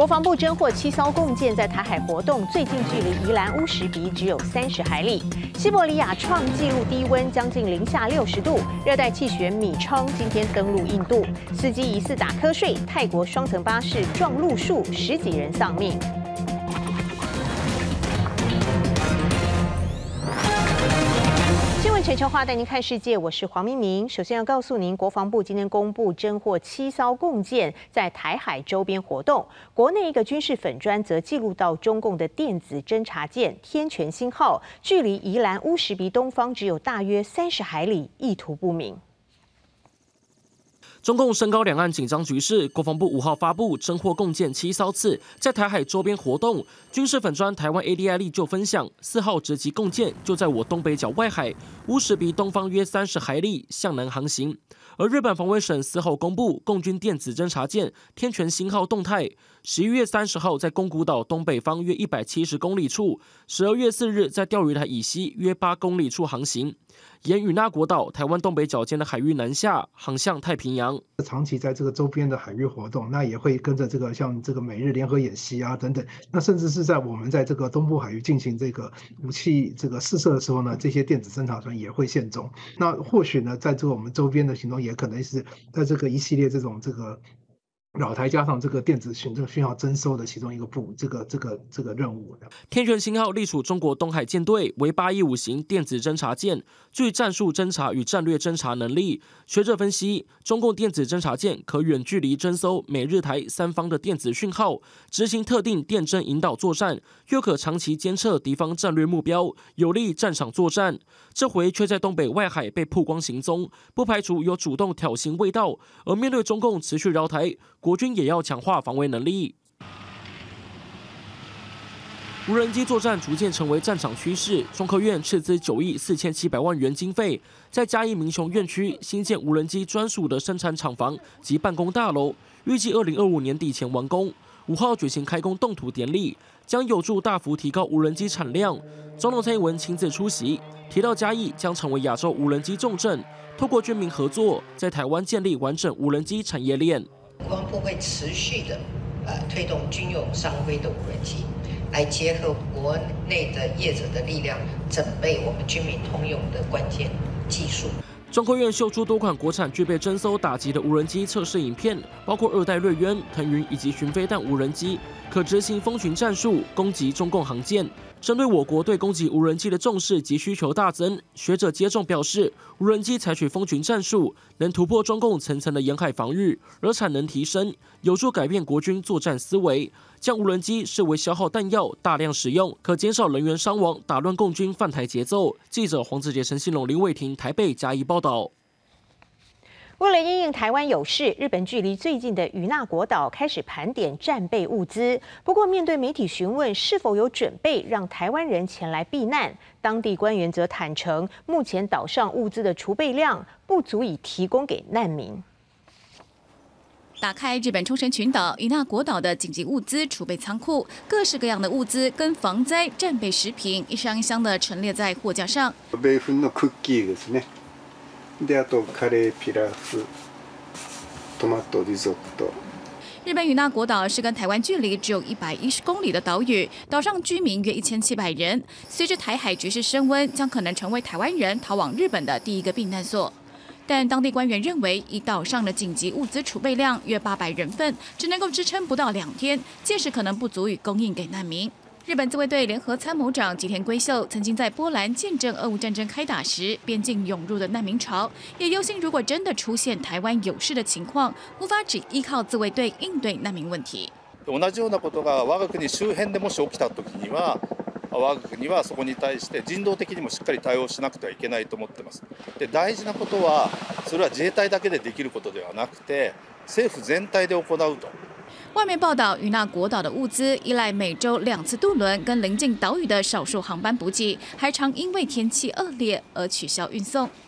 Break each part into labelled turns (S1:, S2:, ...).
S1: 防部侦获7艘共舰在台海活动，最近距离宜兰乌石鼻只有30海里。西伯利亚创纪录低温将近零下60度，热带气旋米昌今天登陆印度，司机疑似打瞌睡，泰国双层巴士撞路树，10几人丧命。 全球化带您看世界，我是黄明明。首先要告诉您，国防部今天公布侦获7艘共舰在台海周边活动。国内一个军事粉专则记录到中共的电子侦察舰“天权星号”距离宜兰乌石鼻东方只有大约30海里，意图不明。
S2: 中共升高两岸紧张局势，国防部5号发布侦获共舰7艘次在台海周边活动。军事粉专台湾 ADI 力就分享，4号直击共舰就在我东北角外海乌石鼻东方约30海里向南航行。而日本防卫省4号公布共军电子侦察舰“天权星号”动态，11月30号在宫古岛东北方约170公里处，12月4日在钓鱼台以西约8公里处航行。 沿与那国岛、台湾东北角间的海域南下，航向太平洋。
S3: 长期在这个周边的海域活动，那也会跟着这个像这个美日联合演习啊等等，那甚至是在我们在这个东部海域进行这个武器这个试射的时候呢，这些电子侦察船也会现踪。那或许呢，在这个我们周边的行动，也可能是在这个一系列这种这个。 扰台加上这个电子讯号征收的其中一个这个任务。
S2: 天权星号隶属中国东海舰队，为815型电子侦察舰，具战术侦察与战略侦察能力。学者分析，中共电子侦察舰可远距离侦搜美日台3方的电子讯号，执行特定电侦引导作战，又可长期监测敌方战略目标，有利战场作战。这回却在东北外海被曝光行踪，不排除有主动挑衅味道。而面对中共持续扰台， 国军也要强化防卫能力。无人机作战逐渐成为战场趋势。中科院斥资9亿4700万元经费，在嘉义民雄院区新建无人机专属的生产厂房及办公大楼，预计2025年底前完工。5号举行开工动土典礼，将有助大幅提高无人机产量。总统蔡英文亲自出席，提到嘉义将成为亚洲无人机重镇，透过军民合作，在台湾建立完整无人机产业链。
S4: 国防部会持续的推动军用商规的无人机，来结合国内的业者的力量，整备我们军民通用的关键技术。
S2: 中科院秀出多款国产具备征收打击的无人机测试影片，包括2代瑞渊、腾云以及巡飞弹无人机，可执行蜂群战术，攻击中共航舰。针对我国对攻击无人机的重视及需求大增，学者接种表示，无人机采取蜂群战术，能突破中共层层的沿海防御，而产能提升，有助改变国军作战思维，将无人机视为消耗弹药，大量使用，可减少人员伤亡，打乱共军犯台节奏。记者黄子杰、陈信龙、林伟霆台北加以报道。
S1: 为了因应台湾有事，日本距离最近的与那国岛开始盘点战备物资。不过，面对媒体询问是否有准备让台湾人前来避难，当地官员则坦诚，目前岛上物资的储备量不足以提供给难民。
S5: 打开日本冲绳群岛与那国岛的紧急物资储备仓库，各式各样的物资跟防灾战备食品一箱一箱的陈列在货架上。
S6: 米粉のクッキーですね。であとカレーピラフ、トマトリゾット。
S5: 日本与那国岛是跟台湾距离只有110公里的岛屿，岛上居民约1700人。随着台海局势升温，将可能成为台湾人逃往日本的第一个避难所。 但当地官员认为，以岛上的紧急物资储备量约800人份，只能够支撑不到2天，届时可能不足以供应给难民。日本自卫队联合参谋长吉田圭秀曾经在波兰见证俄乌战争开打时，边境涌入的难民潮，也忧心如果真的出现台湾有事的情况，无法只依靠自卫队应对难民问題。
S7: 同じようなことが我が国周辺でもし起きた時には。 我が国はそこに対して人道的にもしっかり対応しなくてはいけないと思ってます。で、大事なことはそれは自衛隊だけでできることではなくて、政府全体で行うと。
S5: 外媒报道，与那国岛的物资依赖每周2次渡轮跟邻近岛屿的少数航班补给，还常因为天气恶劣而取消运送。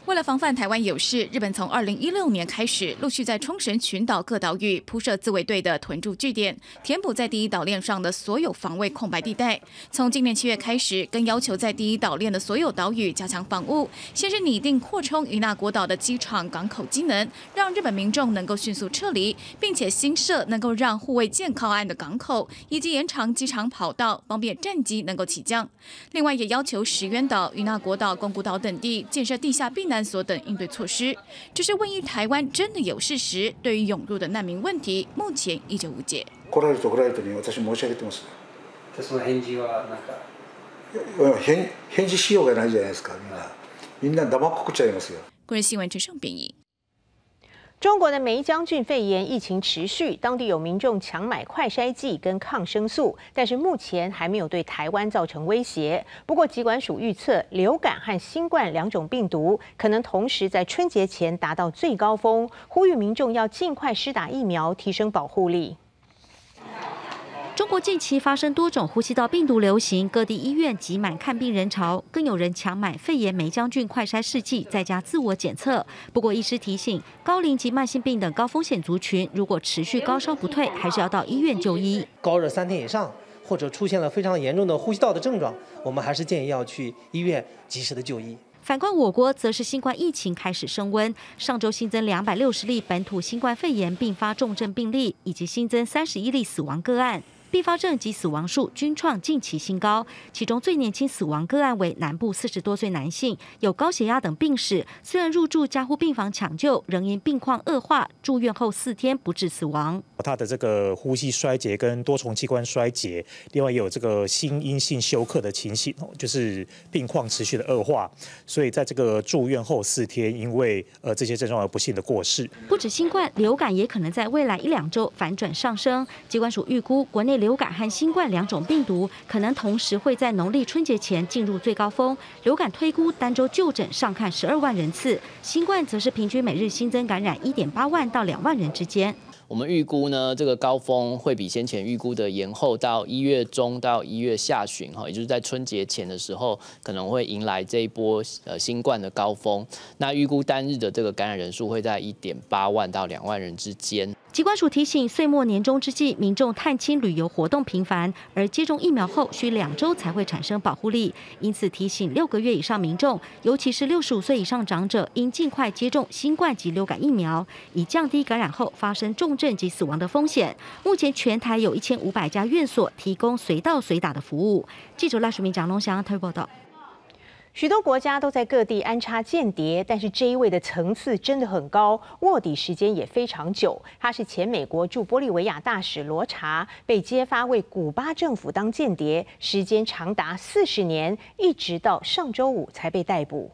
S5: 为了防范台湾有事，日本从2016年开始，陆续在冲绳群岛各岛屿铺设自卫队的屯驻据点，填补在第一岛链上的所有防卫空白地带。从今年7月开始，更要求在第一岛链的所有岛屿加强防务，先是拟定扩充与那国岛的机场、港口机能，让日本民众能够迅速撤离，并且新设能够让护卫舰靠岸的港口，以及延长机场跑道，方便战机能够起降。另外，也要求石垣岛、与那国岛、宫古岛等地建设地下避難所等应对措施。只是万一台湾真的有事时，对于涌入的難民問題，目前依舊無解。
S8: 来ると来るとに私申し上げてます。
S9: その返事はなんか
S8: 返事しようがないじゃないですか。みんな黙っこくっちゃいますよ。
S5: 国人新闻陈胜编译。
S1: 中国的梅将军肺炎疫情持续，当地有民众强买快筛剂跟抗生素，但是目前还没有对台湾造成威胁。不过疾管署预测，流感和新冠2种病毒可能同时在春节前达到最高峰，呼吁民众要尽快施打疫苗，提升保护力。
S10: 中国近期发生多种呼吸道病毒流行，各地医院挤满看病人潮，更有人抢买肺炎梅将军快筛试剂，在家自我检测。不过，医师提醒，高龄及慢性病等高风险族群，如果持续高烧不退，还是要到医院就医。
S11: 高热3天以上，或者出现了非常严重的呼吸道的症状，我们还是建议要去医院及时的就医。
S10: 反观我国，则是新冠疫情开始升温。上周新增260例本土新冠肺炎并发重症病例，以及新增31例死亡个案。并发症及死亡数均创近期新高，其中最年轻死亡个案为南部40多岁男性，有高血压等病史，虽然入住加护病房抢救，仍因病况恶化，住院后4天不治死亡。
S12: 他的这个呼吸衰竭跟多重器官衰竭，另外也有这个心因性休克的情形，就是病况持续的恶化，所以在这个住院后4天，因为这些症状而不幸的过世。
S10: 不止新冠，流感也可能在未来1-2周反转上升。疾管署预估，国内流感和新冠2种病毒可能同时会在农历春节前进入最高峰。流感推估单周就诊上看12万人次，新冠则是平均每日新增感染1.8万到2万人之间。
S13: 我们预估呢，这个高峰会比先前预估的延后到1月中到1月下旬，也就是在春节前的时候，可能会迎来这一波新冠的高峰。那预估单日的这个感染人数会在1.8万到2万人之间。
S10: 疾管署提醒，岁末年终之际，民众探亲旅游活动频繁，而接种疫苗后需2周才会产生保护力，因此提醒6个月以上民众，尤其是65岁以上长者，应尽快接种新冠及流感疫苗，以降低感染后发生重症及死亡的风险。目前全台有1500家院所提供随到随打的服务。记者赖淑明、蒋龙祥特别报道。
S1: 许多国家都在各地安插间谍，但是这一位的层次真的很高，卧底时间也非常久。他是前美国驻玻利维亚大使罗查，被揭发为古巴政府当间谍，时间长达40年，一直到上周五才被逮捕。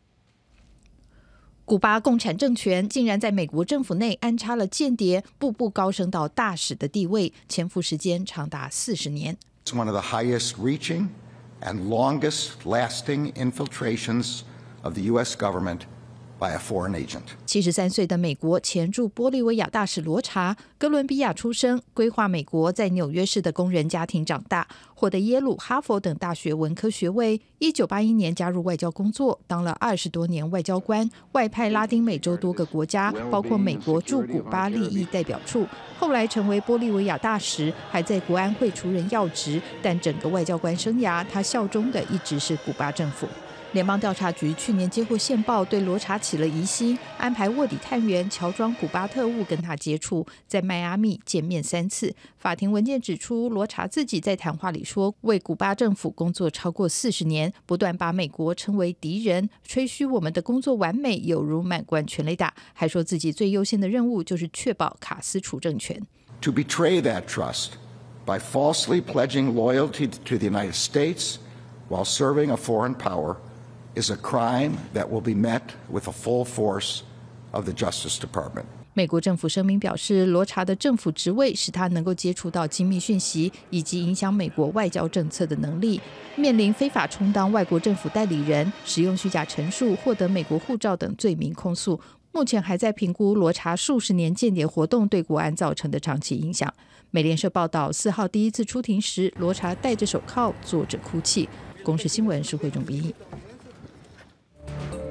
S14: 古巴共产政权竟然在美国政府内安插了间谍，步步高升到大使的地位，潜伏时间长达40年。
S15: It's one of the highest reaching and longest lasting infiltrations of the U.S. government by a foreign agent.
S14: 73岁的美国前驻玻利维亚大使罗查，哥伦比亚出生，规划美国在纽约市的工人家庭长大，获得耶鲁、哈佛等大学文科学位。1981年加入外交工作，当了20多年外交官，外派拉丁美洲多个国家，包括美国驻古巴利益代表处。后来成为玻利维亚大使，还在国安会出任要职，但整个外交官生涯，他效忠的一直是古巴政府。联邦调查局去年接获线报，对罗查起了疑心，安排卧底探员乔装古巴特务跟他接触，在迈阿密见面3次。法庭文件指出，罗查自己在谈话里说，为古巴政府工作超过40年，不断把美国称为敌人，吹嘘我们的工作完美，有如满贯全垒打，还说自己最优先的任务就是确保卡斯楚政权。
S15: To betray that trust by falsely pledging loyalty to the United States while serving a foreign power.is a crime that will be met with the full force of the Justice Department.
S14: 美国政府声明表示，罗查的政府职位使他能够接触到机密讯息以及影响美国外交政策的能力，面临非法充当外国政府代理人、使用虚假陈述、获得美国护照等罪名控诉。目前还在评估罗查数十年间谍活动对国安造成的长期影响。美联社报道，4号第一次出庭时，罗查戴着手铐，坐着哭泣。公视新闻施慧中编译。
S1: 俄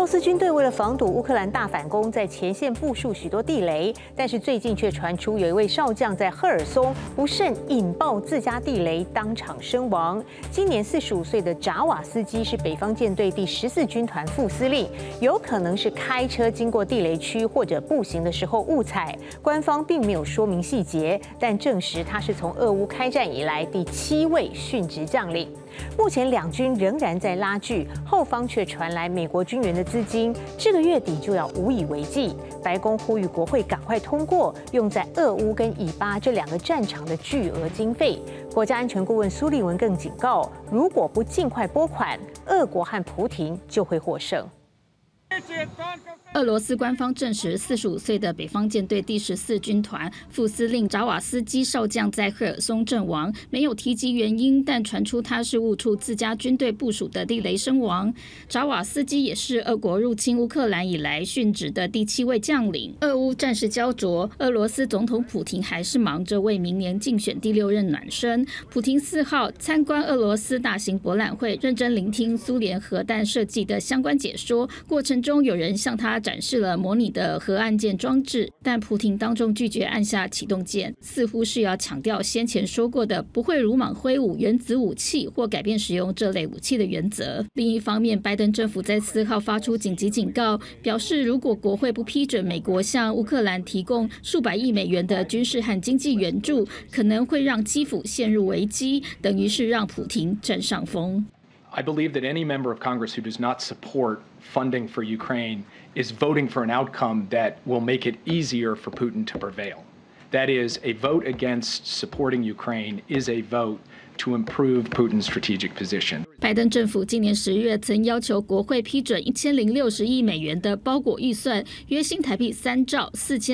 S1: 罗斯军队为了防堵乌克兰大反攻，在前线部署许多地雷，但是最近却传出有一位少将在赫尔松不慎引爆自家地雷，当场身亡。今年45岁的扎瓦斯基是北方舰队第14军团副司令，有可能是开车经过地雷区或者步行的时候误踩。官方并没有说明细节，但证实他是从俄乌开战以来第7位殉职将领。目前两军仍然在拉锯，后方却传来美国军援的资金，这个月底就要无以为继。白宫呼吁国会赶快通过用在俄乌跟以巴这2个战场的巨额经费。国家安全顾问苏利文更警告，如果不尽快拨款，俄国和普廷就会获胜。
S16: 俄罗斯官方证实，45岁的北方舰队第14军团副司令扎瓦斯基少将在赫尔松阵亡，没有提及原因，但传出他是误触自家军队部署的地雷身亡。扎瓦斯基也是俄国入侵乌克兰以来殉职的第7位将领。俄乌战事焦灼，俄罗斯总统普廷还是忙着为明年竞选第6任暖身。普廷4号参观俄罗斯大型博览会，认真聆听苏联核弹设计的相关解说，过程中有人向他展示了模拟的核按键装置，但普廷当众拒绝按下启动键，似乎是要强调先前说过的不会鲁莽挥舞原子武器或改变使用这类武器的原则。另一方面，拜登政府在4号发出紧急警告，表示如果国会不批准美国向乌克兰提供数百亿美元的军事和经济援助，可能会让基辅陷入危机，等于是让普廷占上风。
S17: I believe that any member of Congress who does not support funding for Ukraine is voting for an outcome that will make it easier for Putin to prevail. That is, a vote against supporting Ukraine is a vote to improve Putin's strategic position.
S16: 拜登政府今年10月曾要求国会批准1060亿美元的包裹预算，约新台币3兆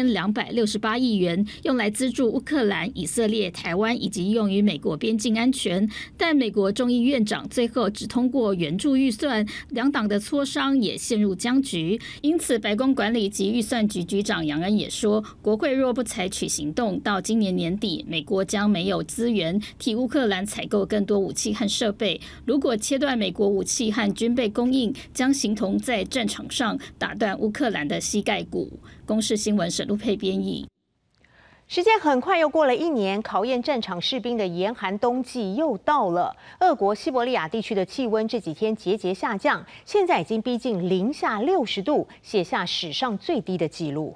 S16: 4268亿元，用来资助乌克兰、以色列、台湾以及用于美国边境安全。但美国众议院长最后只通过援助预算，两党的磋商也陷入僵局。因此，白宫管理及预算局局长杨恩也说，国会若不采取行动，到今年年底，美国将没有资源替乌克兰采购更多武器和设备。如果切断美国武器和军备供应，将形同在战场上打断乌克兰的膝盖骨。公视新闻沈路佩编译。
S1: 时间很快又过了1年，考验战场士兵的严寒冬季又到了。俄国西伯利亚地区的气温这几天节节下降，现在已经逼近零下60度，写下史上最低的纪录。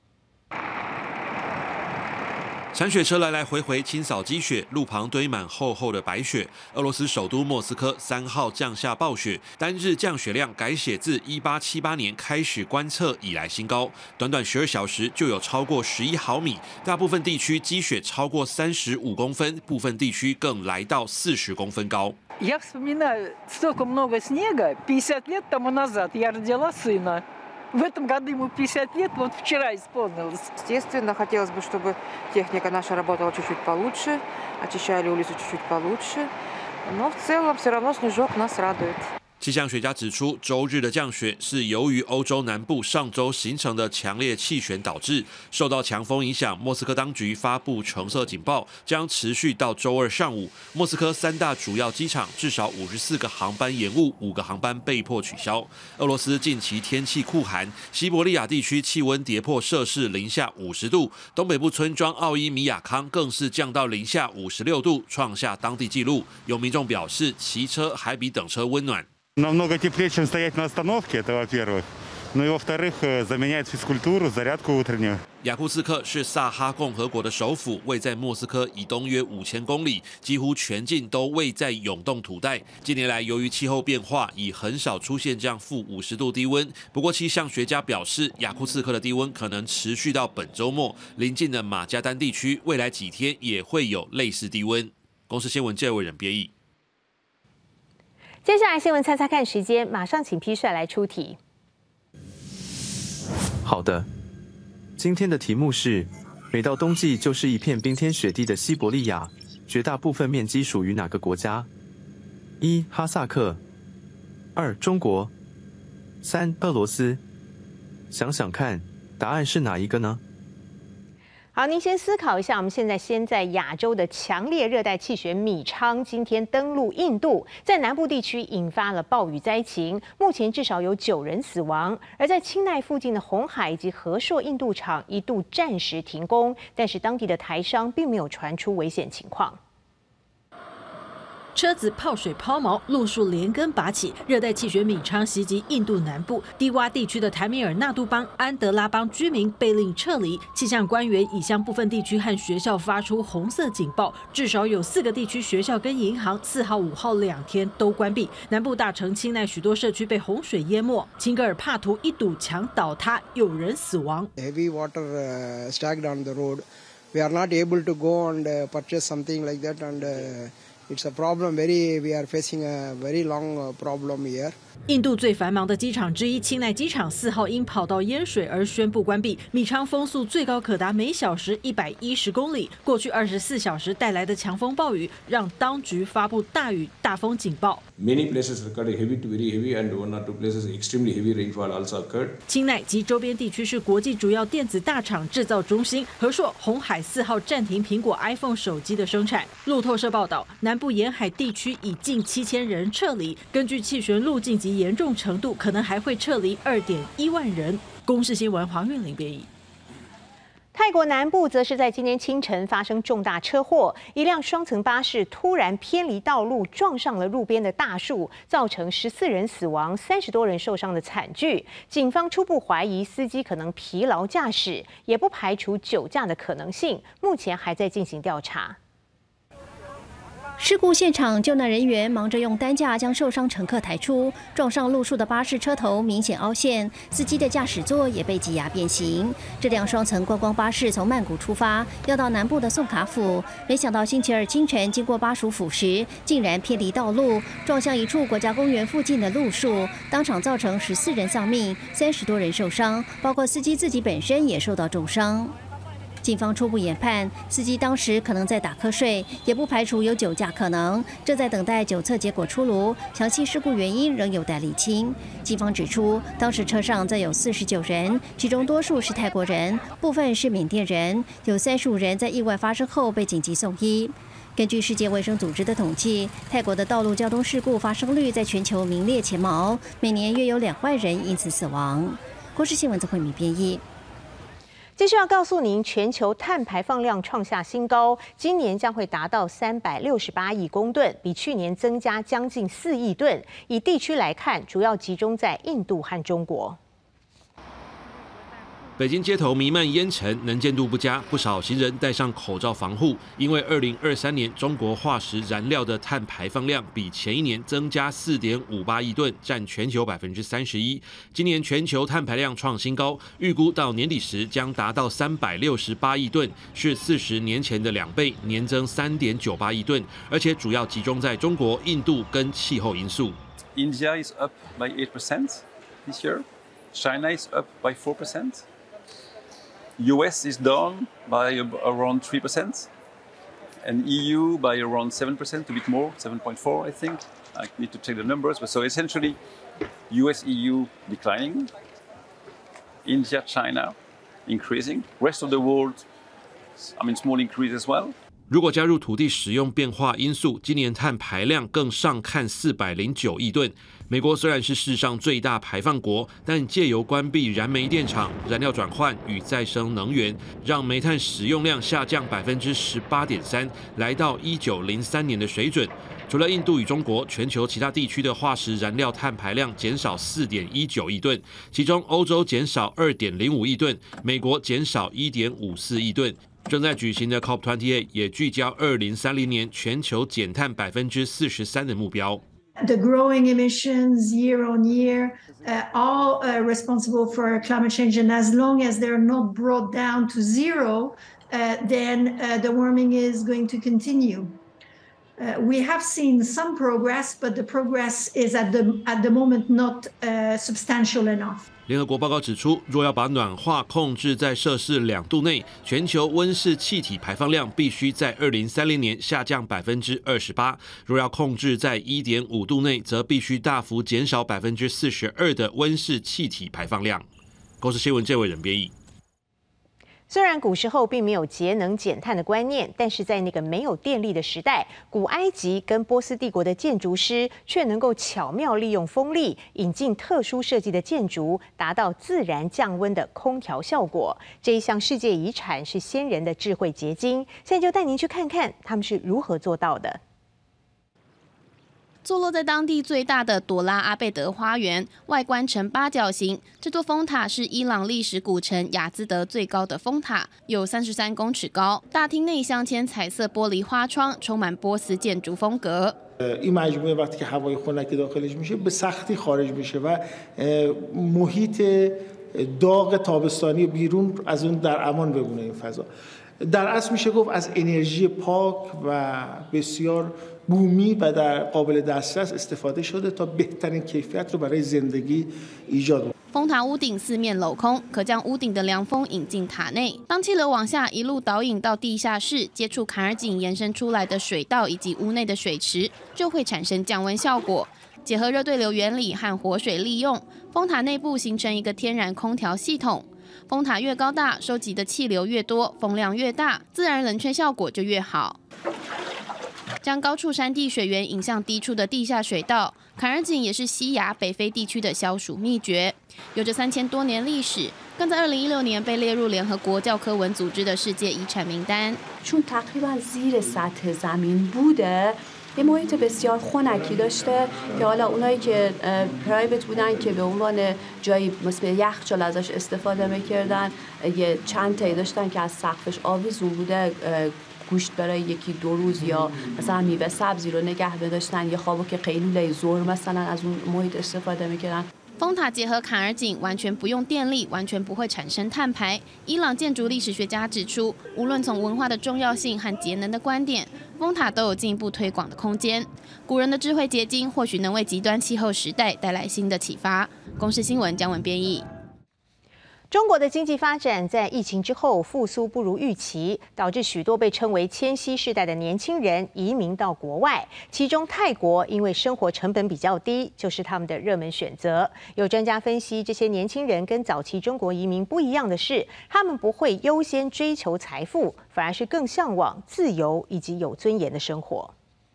S18: 铲雪车来来回回清扫积雪，路旁堆满厚厚的白雪。俄罗斯首都莫斯科3号降下暴雪，单日降雪量改写自1878年开始观测以来新高，短短12小时就有超过11毫米，大部分地区积雪超过35公分，部分地区更来到40公分高。
S19: Я вспоминаю, столько много снега, 50 лет тому назад я родила сына. В этом году ему 50 лет, вот вчера исполнилось.
S20: Естественно, хотелось бы, чтобы техника наша работала чуть-чуть получше, очищали улицу чуть-чуть получше. Но в целом все равно снежок нас радует.
S18: 气象学家指出，周日的降雪是由于欧洲南部上周形成的强烈气旋导致。受到强风影响，莫斯科当局发布橙色警报，将持续到周二上午。莫斯科3大主要机场至少54个航班延误，5个航班被迫取消。俄罗斯近期天气酷寒，西伯利亚地区气温跌破摄氏零下50度，东北部村庄奥伊米亚康更是降到零下56度，创下当地纪录。有民众表示，骑车还比等车温暖。
S21: Намного теплее, чем стоять на остановке, это во-первых. Ну и во-вторых, заменяет физкультуру, зарядку утреннюю.
S18: 雅库茨克是萨哈共和国的首府，位在莫斯科以东约5000公里，几乎全境都位在永冻土带。近年来，由于气候变化，已很少出现这样-50度低温。不过，气象学家表示，雅库茨克的低温可能持续到本周末。邻近的马加丹地区，未来几天也会有类似低温。公视新闻谢伟仁编译。
S1: 接下来新闻猜猜看时间，马上请批帅来出题。
S22: 好的，今天的题目是：每到冬季就是一片冰天雪地的西伯利亚，绝大部分面积属于哪个国家？1. 哈萨克，2. 中国，3. 俄罗斯。想想看，答案是哪一个呢？
S1: 好，您先思考一下，我们现在先在亚洲的强烈热带气旋米昌今天登陆印度，在南部地区引发了暴雨灾情，目前至少有9人死亡。而在清奈附近的红海以及和硕印度厂一度暂时停工，但是当地的台商并没有传出危险情况。
S3: 车子泡水抛锚，路树连根拔起。热带气旋米昌袭击印度南部低洼地区的台米尔纳杜邦、安德拉邦居民被令撤离。气象官员已向部分地区和学校发出红色警报，至少有4个地区学校跟银行4号、5号2天都关闭。南部大城清奈许多社区被洪水淹没，秦格尔帕图一堵墙倒塌，有人死亡。
S4: Heavy water stacked on the road. We are not able to go and purchase something like that and. It's a problem. We are facing a very long problem here.
S3: 印度最繁忙的机场之一清奈机场4号因跑道淹水而宣布关闭。米昌风速最高可达每小时110公里。过去24小时带来的强风暴雨，让当局发布大雨大风警报。
S23: Many places recorded heavy to very heavy, and 1 or 2 places extremely heavy rainfall also occurred.
S3: 清奈及周边地区是国际主要电子大厂制造中心。和硕、红海4号暂停苹果 iPhone 手机的生产。路透社报道，南部沿海地区已近7000人撤离。根据气旋路径及严重程度，可能还会撤离2.1万人。公视新闻黄韵玲编译。
S1: 泰国南部则是在今天清晨发生重大车祸，一辆双层巴士突然偏离道路，撞上了路边的大树，造成14人死亡、30多人受伤的惨剧。警方初步怀疑司机可能疲劳驾驶，也不排除酒驾的可能性，目前还在进行调查。
S24: 事故现场，救难人员忙着用担架将受伤乘客抬出。撞上路树的巴士车头明显凹陷，司机的驾驶座也被挤压变形。这辆双层观光巴士从曼谷出发，要到南部的宋卡府，没想到星期二清晨经过巴蜀府时，竟然偏离道路，撞向一处国家公园附近的路树，当场造成14人丧命，30多人受伤，包括司机自己本身也受到重伤。警方初步研判，司机当时可能在打瞌睡，也不排除有酒驾可能，正在等待酒测结果出炉，详细事故原因仍有待厘清。警方指出，当时车上载有49人，其中多数是泰国人，部分是缅甸人，有35人在意外发生后被紧急送医。根据世界卫生组织的统计，泰国的道路交通事故发生率在全球名列前茅，每年约有2万人因此死亡。国视新闻曾慧敏编译。
S1: 继续要告诉您，全球碳排放量创下新高，今年将会达到368亿公吨，比去年增加将近4亿吨。以地区来看，主要集中在印度和中国。
S18: 北京街头弥漫烟尘，能见度不佳，不少行人戴上口罩防护。因为2023年中国化石燃料的碳排放量比前一年增加4.58亿吨，占全球31%。今年全球碳排量创新高，预估到年底时将达到368亿吨，是40年前的2倍，年增3.98亿吨，而且主要集中在中国、印度跟气候因素。
S25: India is up by 8% this year. China is up by 4%. US is down by around 3%, and EU by around 7%, a bit more, 7.4, I think. I need to check the numbers, but so essentially, US, EU declining, India, China increasing, rest of the world, small increase as well.
S18: 如果加入土地使用变化因素，今年碳排量更上看409亿吨。美国虽然是世上最大排放国，但借由关闭燃煤电厂、燃料转换与再生能源，让煤炭使用量下降18.3%，来到1903年的水准。除了印度与中国，全球其他地区的化石燃料碳排量减少4.19亿吨，其中欧洲减少2.05亿吨，美国减少1.54亿吨。正在举行的 COP28 也聚焦2030年全球减碳43%的目标。
S26: The growing emissions year on year are responsible for climate change, and as long as they're not brought down to zero, then the warming is going to continue. We have seen some progress, but the progress is at the moment not substantial enough.
S18: 联合国报告指出，若要把暖化控制在摄氏2度内，全球温室气体排放量必须在2030年下降28%；若要控制在1.5度内，则必须大幅减少42%的温室气体排放量。公视新闻这位人编译。
S1: 虽然古时候并没有节能减碳的观念，但是在那个没有电力的时代，古埃及跟波斯帝国的建筑师却能够巧妙利用风力，引进特殊设计的建筑，达到自然降温的空调效果。这一项世界遗产是先人的智慧结晶，现在就带您去看看他们是如何做到的。
S2: 坐落在当地最大的朵拉阿贝德花园，外观呈八角形。这座风塔是伊朗历史古城雅兹德最高的风塔，有33公尺高。大厅内镶嵌彩色玻璃花窗，充满波斯建筑风格。
S5: این مجموعه وقتی که هوای خنکی داخلش میشه به سختی خارج میشه و محیط داغ تابستانی بیرون از اون در امان بمونه این فضا. در اصل میشه گفت از انرژی پاک و بسیار بومی و در قابل دسترس استفاده شده تا بهترین کیفیت رو برای زندگی ایجاد کنه.
S2: 风塔屋顶四面镂空，可将屋顶的凉风引进塔内。当气流往下一路导引到地下室，接触坎儿井延伸出来的水道以及屋内的水池，就会产生降温效果。结合热对流原理和活水利用，风塔内部形成一个天然空调系统。风塔越高大，收集的气流越多，风量越大，自然冷却效果就越好。将高处山地水源引向低处的地下水道，坎儿井也是西亚北非地区的消暑秘诀，有着3000多年历史，更在2016年被列入联合国教科文组织的世界遗产名单。
S6: چون تقریبا زیر سطح زمین بوده یه محیط بسیار خنکی داشته که حالا اونایی که پرایوت بودن که به عنوان جایی مثل یخچال ازش استفاده میکردن یه چند تایی داشتن که از سقفش آویزون بوده گوشت برای یکی دو روز یا مثلا میوه سبزی رو نگه داشتن یه خوابو که قیلوله ظهر مثلا از اون محیط استفاده میکردن。
S2: 风塔结合坎儿井，完全不用电力，完全不会产生碳排。伊朗建筑历史学家指出，无论从文化的重要性和节能的观点，风塔都有进一步推广的空间。古人的智慧结晶，或许能为极端气候时代带来新的启发。公视新闻姜文编译。
S1: 中国的经济发展在疫情之后复苏不如预期，导致许多被称为千禧世代的年轻人移民到国外。其中泰国因为生活成本比较低，就是他们的热门选择。有专家分析，这些年轻人跟早期中国移民不一样的是，他们不会优先追求财富，反而是更向往自由以及有尊严的生活。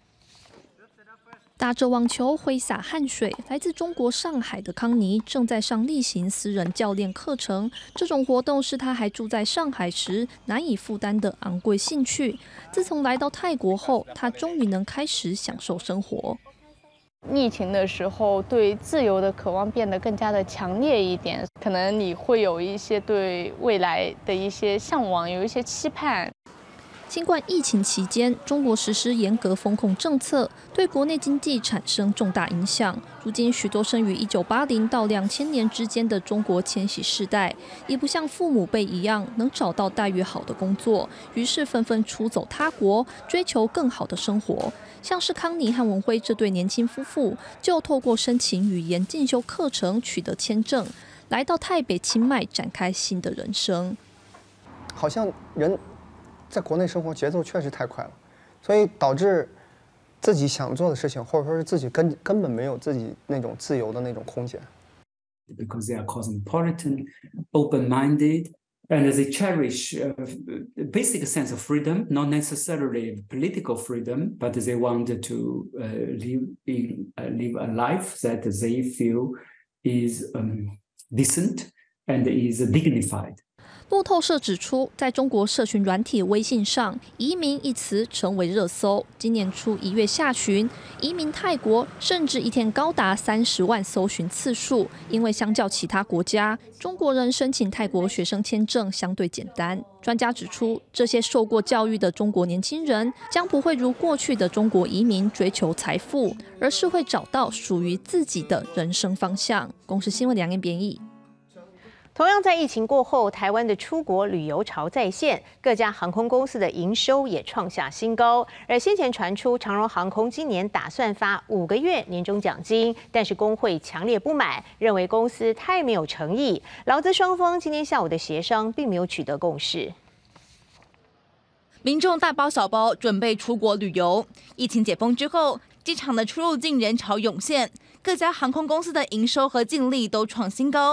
S7: 打着网球挥洒汗水，来自中国上海的康妮正在上例行私人教练课程。这种活动是他还住在上海时难以负担的昂贵兴趣。自从来到泰国后，他终于能开始享受生活。
S8: 疫情的时候，对自由的渴望变得更加的强烈一点，可能你会有一些对未来的一些向往，有一些期盼。
S7: 新冠疫情期间，中国实施严格封控政策，对国内经济产生重大影响。如今，许多生于1980到2000年之间的中国千禧世代，也不像父母辈一样能找到待遇好的工作，于是纷纷出走他国，追求更好的生活。像是康妮和文辉这对年轻夫妇，就透过申请语言进修课程取得签证，来到台北清迈展开新的人生。
S9: 好像人在国内生活节奏确实太快了，所以导致自己想做的事情，或者说是自己根本没有自己那种自由的那种空间。
S27: Because they are cosmopolitan, open-minded, and they cherish a basic sense of freedom, not necessarily political freedom, but they want to live a life that they feel is decent and is dignified.
S7: 路透社指出，在中国社群软体微信上，移民一词成为热搜。今年初1月下旬，移民泰国甚至一天高达30万搜寻次数。因为相较其他国家，中国人申请泰国学生签证相对简单。专家指出，这些受过教育的中国年轻人将不会如过去的中国移民追求财富，而是会找到属于自己的人生方向。公视新闻梁燕编译。
S1: 同样在疫情过后，台湾的出国旅游潮再现，各家航空公司的营收也创下新高。而先前传出长荣航空今年打算发5个月年终奖金，但是工会强烈不满，认为公司太没有诚意。劳资双方今天下午的协商并没有取得共识。
S28: 民众大包小包准备出国旅游，疫情解封之后，机场的出入境人潮涌现，各家航空公司的营收和净利都创新高。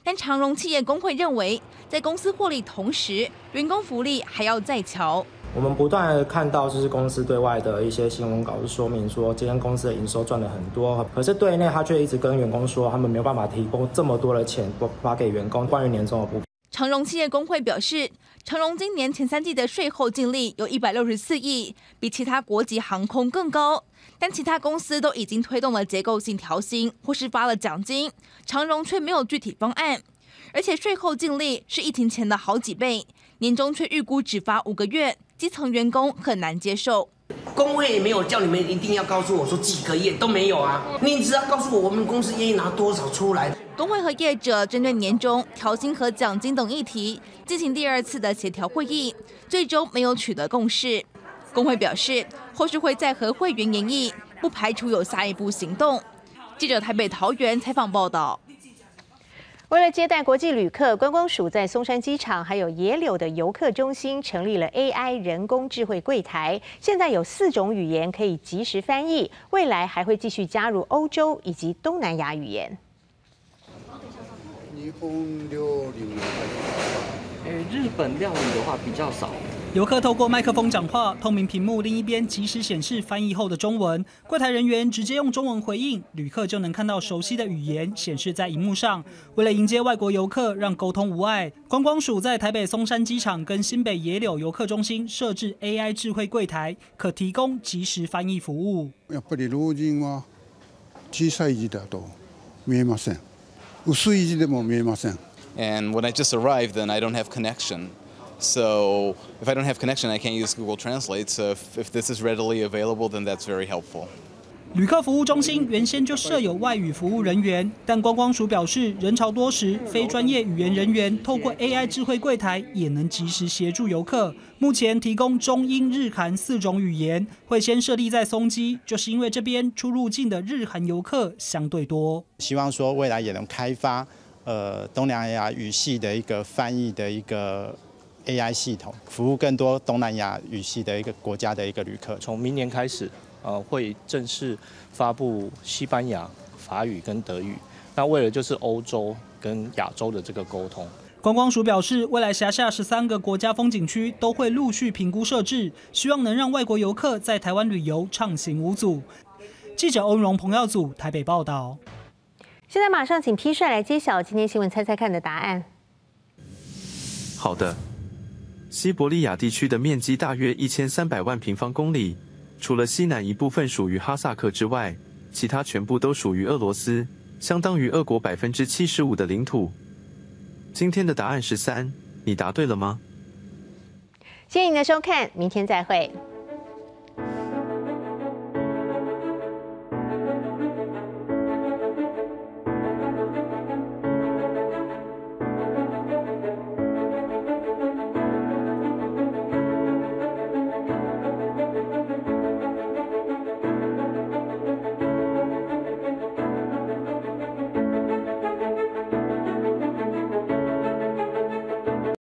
S28: 但长荣企业工会认为，在公司获利同时，员工福利还要再瞧。
S10: 我们不断的看到，就是公司对外的一些新闻稿，是说明说这间公司的营收赚了很多，可是对内他却一直跟员工说，他们没有办法提供这么多的钱发给员工。关于年终的部分，
S28: 长荣企业工会表示，长荣今年前3季的税后净利有164亿，比其他国际航空更高。但其他公司都已经推动了结构性调薪或是发了奖金，长荣却没有具体方案。而且税后净利是疫情前的好几倍，年终却预估只发5个月，基层员工很难接受。
S11: 工会也没有叫你们一定要告诉我说几个月都没有啊，你只要告诉我们公司愿意拿多少出来。
S28: 工会和业者针对年终、调薪和奖金等议题进行第2次的协调会议，最终没有取得共识。工会表示，后续会再和会员研议，不排除有下一步行动。记者台北桃园采访报道。
S1: 为了接待国际旅客，观光署在松山机场还有野柳的游客中心成立了 AI 人工智慧柜台，现在有4种语言可以即时翻译，未来还会继续加入欧洲以及东南亚语言。
S12: 日本料理的话比较少。
S13: 游客透过麦克风讲话，透明屏幕另一边即时显示翻译后的中文，柜台人员直接用中文回应，旅客就能看到熟悉的语言显示在荧幕上。为了迎接外国游客，让沟通无碍，观光署在台北松山机场跟新北野柳游客中心设置 AI 智慧柜台，可提供即時翻譯服務。
S14: やっぱり老人は小さい字だと見えません。薄い字でも見えません。
S15: And when I just arrived, then I don't have connection. So if I don't have connection, I can't use Google Translate. So if this is readily available, then that's very helpful.
S13: 旅客服务中心原先就设有外语服务人员，但观光署表示，人潮多时，非专业语言人员透过 AI 智慧柜台也能及时协助游客。目前提供中英日韩4种语言，会先设立在松基，就是因为这边出入境的日韩游客相对多。
S16: 希望说未来也能开发东南亚语系的一个翻译的一个 AI 系统，服务更多东南亚语系的一个国家的一个旅客。
S17: 从明年开始，会正式发布西班牙、法语跟德语。那为了就是欧洲跟亚洲的这个沟通。
S13: 观光署表示，未来辖下13个国家风景区都会陆续评估设置，希望能让外国游客在台湾旅游畅行无阻。记者欧荣、彭耀祖台北报道。
S1: 现在马上请批帅来揭晓今天新闻猜猜看的答案。
S22: 好的。 西伯利亚地区的面积大约1300万平方公里，除了西南一部分属于哈萨克之外，其他全部都属于俄罗斯，相当于俄国75%的领土。今天的答案是3，你答对了吗？
S1: 谢谢你的收看，明天再会。